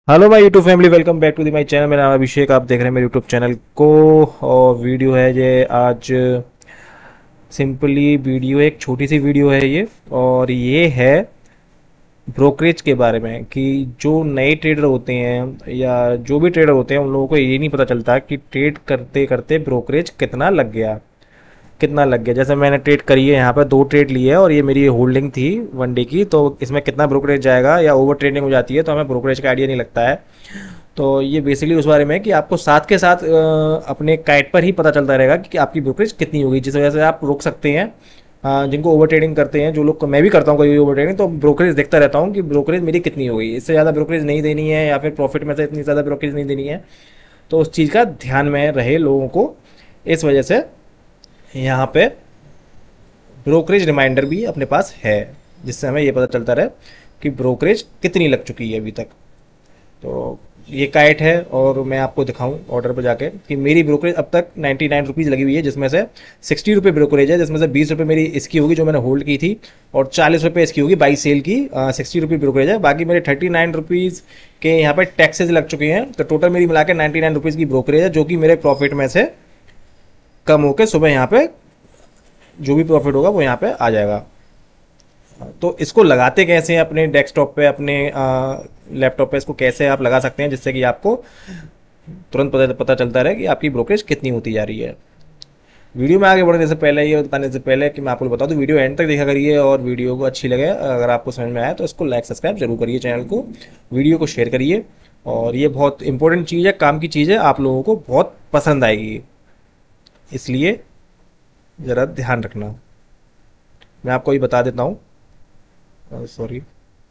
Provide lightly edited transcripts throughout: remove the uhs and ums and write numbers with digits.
Hello my YouTube family, welcome back to the my channel. मेरा नाम अभिषेक, आप देख रहे हैं मेरे यूट्यूब चैनल को। और वीडियो है ये आज सिंपली वीडियो, एक छोटी सी वीडियो है ये। और ये है ब्रोकरेज के बारे में कि जो नए ट्रेडर होते हैं या जो भी ट्रेडर होते हैं उन लोगों को ये नहीं पता चलता कि ट्रेड करते करते ब्रोकरेज कितना लग गया। जैसे मैंने ट्रेड करी है, यहाँ पर 2 ट्रेड लिए है और ये मेरी होल्डिंग थी 1 डे की, तो इसमें कितना ब्रोकरेज जाएगा या ओवर ट्रेडिंग हो जाती है तो हमें ब्रोकरेज का आइडिया नहीं लगता है। तो ये बेसिकली उस बारे में है कि आपको साथ के साथ अपने काइट पर ही पता चलता रहेगा कि आपकी ब्रोकरेज कितनी होगी, जिस वजह से आप रोक सकते हैं। जिनको ओवर ट्रेडिंग करते हैं, जो लोग, मैं भी करता हूँ कभी ओवर ट्रेडिंग, तो ब्रोकरेज देखता रहता हूँ कि ब्रोकरेज मेरी कितनी हो गई, इससे ज़्यादा ब्रोकरेज नहीं देनी है या फिर प्रॉफिट में से इतनी ज़्यादा ब्रोकरेज नहीं देनी है। तो उस चीज़ का ध्यान में रहे लोगों को, इस वजह से यहाँ पे ब्रोकरेज रिमाइंडर भी अपने पास है, जिससे हमें ये पता चलता रहे कि ब्रोकरेज कितनी लग चुकी है अभी तक। तो ये काइट है और मैं आपको दिखाऊं ऑर्डर पर जाके कि मेरी ब्रोकरेज अब तक 99 रुपीज़ लगी हुई है, जिसमें से 60 रुपये ब्रोकरेज है, जिसमें से 20 रुपये मेरी इसकी होगी जो मैंने होल्ड की थी, और 40 रुपये इसकी होगी बाई सेल की। 60 रुपये ब्रोकरेज है, बाकी मेरे 39 रुपीज़ के यहाँ पे टैक्सेज लग चुके हैं। तो टोटल मेरी मिला के 99 रुपीज़ की ब्रोकरेज है, जो कि मेरे प्रॉफिट में से कम होकर सुबह यहाँ पे जो भी प्रॉफिट होगा वो यहाँ पे आ जाएगा। तो इसको लगाते कैसे हैं अपने डेस्कटॉप पे, अपने लैपटॉप पे इसको कैसे आप लगा सकते हैं जिससे कि आपको तुरंत पता चलता रहे कि आपकी ब्रोकरेज कितनी होती जा रही है। वीडियो में आगे बढ़ने से पहले, ये बताने से पहले कि मैं आपको बता दूं, वीडियो एंड तक देखा करिए और वीडियो को अच्छी लगे, अगर आपको समझ में आए तो इसको लाइक सब्सक्राइब जरूर करिए चैनल को, वीडियो को शेयर करिए। और ये बहुत इंपॉर्टेंट चीज़ है, काम की चीज़ है, आप लोगों को बहुत पसंद आएगी, इसलिए ज़रा ध्यान रखना। मैं आपको ये बता देता हूँ, सॉरी,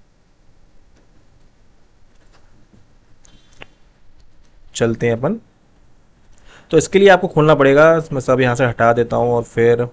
चलते हैं अपन। तो इसके लिए आपको खोलना पड़ेगा, मैं सब यहाँ से हटा देता हूँ और फिर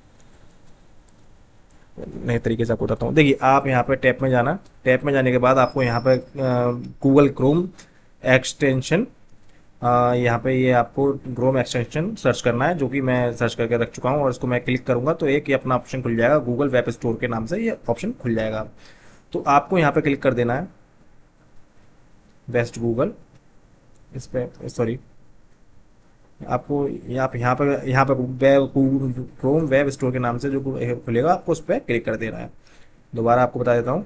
नए तरीके से आपको बताता हूँ। देखिए, आप यहाँ पे टैब में जाना, टैब में जाने के बाद आपको यहाँ पे गूगल क्रोम एक्सटेंशन, यहाँ पे ये आपको क्रोम एक्सटेंशन सर्च करना है, जो कि मैं सर्च करके रख चुका हूँ। और इसको मैं क्लिक करूँगा तो एक ये अपना ऑप्शन खुल जाएगा, गूगल वेब स्टोर के नाम से ये ऑप्शन खुल जाएगा। तो आपको यहाँ पे क्लिक कर देना है, बेस्ट गूगल, इस पे सॉरी, आपको यहाँ पे वेब क्रोम वेब स्टोर के नाम से जो खुलेगा, आपको उस पर क्लिक कर देना है। दोबारा आपको बता देता हूँ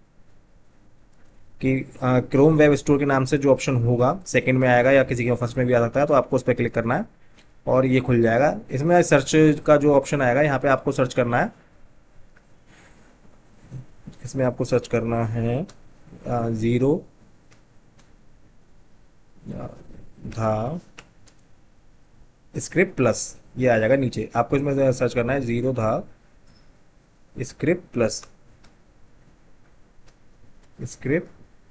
कि क्रोम वेब स्टोर के नाम से जो ऑप्शन होगा सेकंड में आएगा या किसी के फर्स्ट में भी आ सकता है, तो आपको उस पर क्लिक करना है और ये खुल जाएगा। इसमें सर्च का जो ऑप्शन आएगा, यहाँ पे आपको सर्च करना है, इसमें आपको सर्च करना है ज़ीरो था स्क्रिप्ट प्लस, ये आ जाएगा नीचे। आपको इसमें सर्च करना है ज़ीरो था स्क्रिप्ट प्लस, स्क्रिप्ट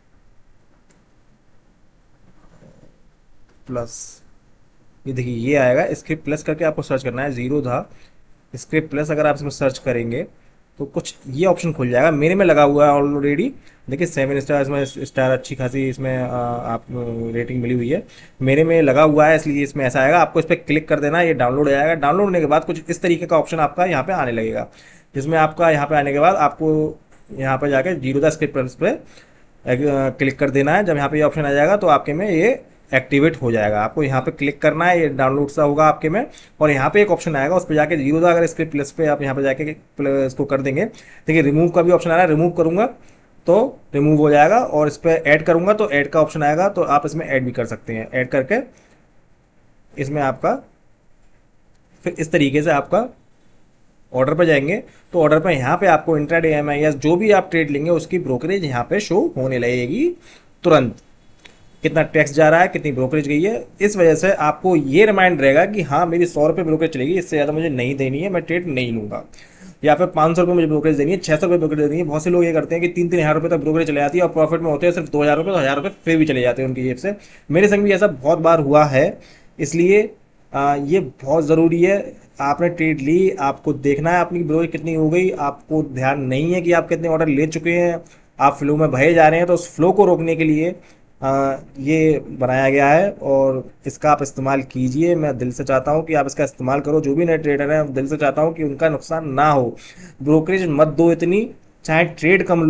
प्लस, ये देखिए ये आएगा स्क्रिप्ट प्लस करके आपको सर्च करना है, ज़ीरो था स्क्रिप्ट प्लस। अगर आप इसमें सर्च करेंगे तो कुछ ये ऑप्शन खुल जाएगा। मेरे में लगा हुआ है ऑलरेडी, देखिए 7 स्टार, इसमें स्टार अच्छी खासी इसमें आप रेटिंग मिली हुई है, मेरे में लगा हुआ है, इसलिए इसमें ऐसा आएगा। आपको इस पर क्लिक कर देना है, ये डाउनलोड हो जाएगा। डाउनलोड होने के बाद कुछ इस तरीके का ऑप्शन आपका यहाँ पे आने लगेगा, जिसमें आपका यहाँ पे आने के बाद आपको यहाँ पे जाके जीरो द स्क्रिप्ट प्लस पे क्लिक कर देना है। जब यहाँ पे ये ऑप्शन आ जाएगा तो आपके में ये एक्टिवेट हो जाएगा। आपको यहाँ पे क्लिक करना है, ये डाउनलोड सा होगा आपके में, और यहाँ पे एक ऑप्शन आएगा, उस पर जाके जीरो था अगर स्क्रिप्ट प्लस पे आप यहाँ पे जाके इसको कर देंगे। देखिए रिमूव का भी ऑप्शन आ रहा है, रिमूव करूंगा तो रिमूव हो जाएगा, और इस पर ऐड करूंगा तो ऐड का ऑप्शन आएगा, तो आप इसमें ऐड भी कर सकते हैं। ऐड करके इसमें आपका फिर इस तरीके से आपका ऑर्डर पर जाएंगे, तो ऑर्डर पर यहाँ पे आपको इंट्राडे एमआईएस जो भी आप ट्रेड लेंगे उसकी ब्रोकरेज यहाँ पे शो होने लगेगी तुरंत, कितना टैक्स जा रहा है, कितनी ब्रोकरेज गई है। इस वजह से आपको ये रिमाइंड रहेगा कि हाँ मेरी 100 रुपये ब्रोकरेज चलेगी, इससे ज़्यादा मुझे नहीं देनी है, मैं ट्रेड नहीं लूँगा। या फिर 500 रुपये मुझे ब्रोकरेज देनी है, 600 रुपये ब्रोकरेज देनी है। बहुत से लोग ये करते हैं कि 3-3 हज़ार रुपये तक ब्रोकरेज चले जाती है और प्रॉफिट में होते हैं सिर्फ 2 हज़ार रुपये, तो 1,000 रुपये फिर भी चले जाते हैं उनकी जेब से। मेरे संग भी ऐसा बहुत बार हुआ है, इसलिए ये बहुत ज़रूरी है। आपने ट्रेड ली, आपको देखना है अपनी ब्रोकरेज कितनी हो गई, आपको ध्यान नहीं है कि आप कितने ऑर्डर ले चुके हैं, आप फ्लो में भये जा रहे हैं। तो उस फ्लो को रोकने के लिए ये बनाया गया है और इसका आप इस्तेमाल कीजिए। मैं दिल से चाहता हूँ कि आप इसका इस्तेमाल करो, जो भी नए ट्रेडर हैं दिल से चाहता हूँ कि उनका नुकसान ना हो। ब्रोकरेज मत दो इतनी, चाहे ट्रेड कम लो,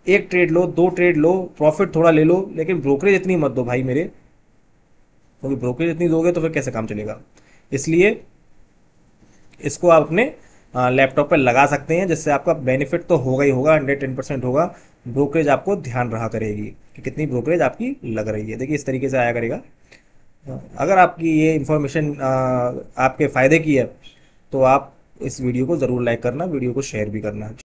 एक ट्रेड लो, दो ट्रेड लो, प्रॉफिट थोड़ा ले लो, लेकिन ब्रोकरेज इतनी मत दो भाई मेरे, क्योंकि ब्रोकरेज इतनी दोगे तो फिर कैसे काम चलेगा। इसलिए इसको आप अपने लैपटॉप पर लगा सकते हैं, जिससे आपका बेनिफिट तो होगा ही होगा, 110% होगा। ब्रोकरेज आपको ध्यान रहा करेगी कि कितनी ब्रोकरेज आपकी लग रही है। देखिए इस तरीके से आया करेगा। अगर आपकी ये इंफॉर्मेशन आपके फ़ायदे की है तो आप इस वीडियो को ज़रूर लाइक करना, वीडियो को शेयर भी करना।